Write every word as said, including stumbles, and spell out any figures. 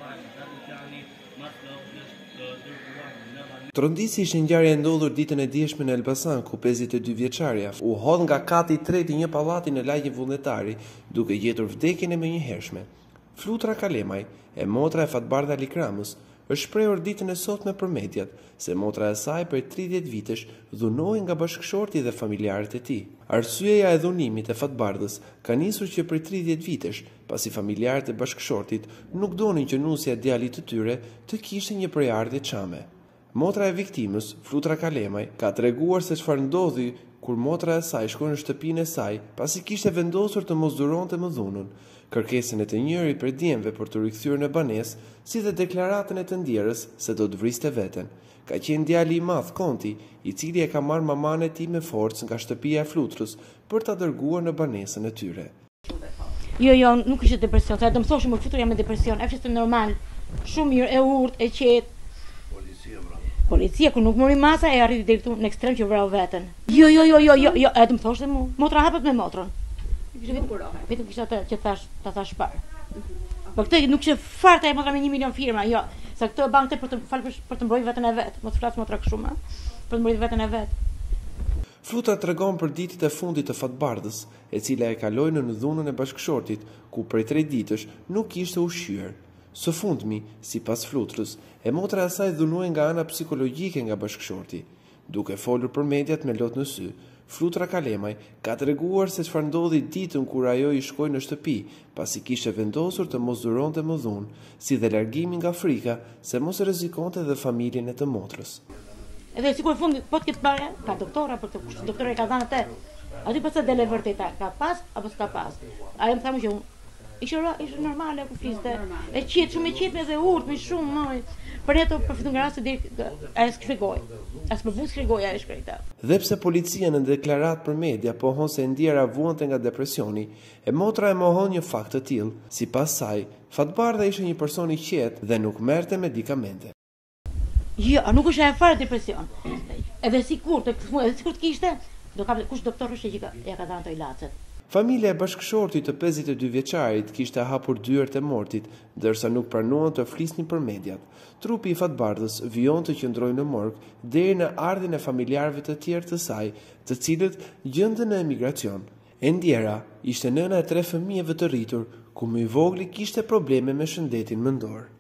Trondisi ishte ngjarje e ndodhur ditën e dieshme në Elbasan, ku pesëdhjetë e dy vjeçaria u hodh nga kati i tretë i një pallati në lagje vullnetari, duke gjetur vdekjen e menjëhershme. Flutra Kalemaj, e motra e Fatbardha Likramës, është shprehur ditën e sotme për mediat se motra e saj prej tridhjetë vitesh dhunohej nga bashkëshorti dhe familjarët e tij. Arsyeja e dhunimit e Fatbardhës ka nisur që prej tridhjetë vitesh, pasi familjarët e bashkëshortit nuk donin që nusja e djalit të tyre të kishte një prejardhje çame. Motra e viktimës, Flutra Kalemaj, ka treguar se çfarë ndodhi kur motra e saj shkoi në shtëpinë e saj, pasi kishte vendosur të mos duronte më dhunën, kërkesën e të njëjrit për djemve për të rikthyer në banesë, si dhe deklaratën e të ndjerës se do të vriste veten. Ka qenë djali i madh Konti, i cili e ka marrë maman e tij me forcë nga shtëpia e Flutrës për ta dërguar në banesën e tyre. Jo, jo, nuk ishte depresion, sa do më thoshë më Flutur jam me depresion, është normal, shumë mirë, e urtë, e qetë. Policia, kur nuk mori masa, e arriti deri këtu në ekstrem që vrau veten. Jo, jo, jo, jo, jo, jo, e të më thoshte mu. Motra hapet me motrën. Vetëm kishte atë që thash, ta thash parë. Po këtë nuk ishte fare e motra me një milion firma, jo. Sa këtë bankte për të fal për të mbrojtur veten e vet. Mos flas motra kështu më. Për të mbrojtur veten e vet. Flutra tregon për ditët e fundit të Fatbardhës, e cila e kaloi në dhunën e bashkëshortit, ku prej tre ditësh nuk kishte ushqyer. Së fundmi, sipas Flutrës, e motra e saj dhunuej nga ana psikologjike nga bashkëshorti. Duke folur për mediat me lot në sy, Flutra Kalemaj ka treguar se çfarë ndodhi ditën kur ajo i shkoi në shtëpi, pasi kishte vendosur të mos duronte më dhunë, si dhe largimi nga frika se mos rrezikonte dhe familjen e të motrës. Edhe sikur në fund po të ketë parë, ka doktora për të kushtuar, doktori ka dhënë atë. Aty pas dele vërteta, ka pas apo s'ka pas. Ai më thamë që ishte ishte normale ku fliste. E qetë shumë e qetë dhe urtë, me shumë më. Për ato përfiton nga rasti deri ai shpjegoi. As më vjen shpjegoi ai shkreta. Dhe pse policia në deklaratë për media pohon se ndjera vuante nga depresioni, e motra e mohon një fakt të tillë. Sipas saj, Fatbardha ishte një person i qetë dhe nuk merrte medikamente. Jo, nuk është e fare depresion. Edhe sikur të edhe sikur të kishte, do ka kush doktor është që ja ka dhënë ato ilacet. Familja e bashkëshortit të pesëdhjetë e dy vjeçarit kishte hapur dyert e mortit, ndërsa nuk pranuan të flisnin për mediat. Trupi i Fatbardhës vijon të qëndrojë në morg deri në ardhin e familjarëve të tjerë të saj, të cilët gjenden në emigracion. E ndjera ishte nëna e tre fëmijëve të rritur, ku më i vogli kishte probleme me shëndetin mendor.